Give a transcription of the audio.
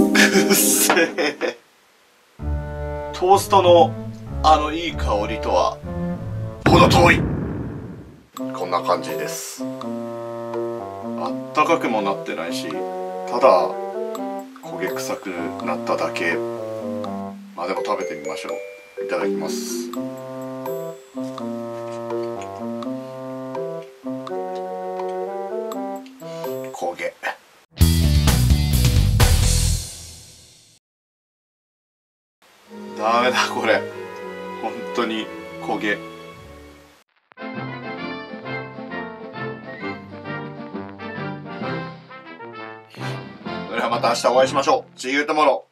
くっせえ。トーストのいい香りとはこの通り。こんな感じです。あったかくもなってないし、ただ焦げ臭くなっただけ。まあでも食べてみましょう。いただきます。焦げ。ダメだこれ。本当に焦げ。それではまた明日お会いしましょう。See you tomorrow.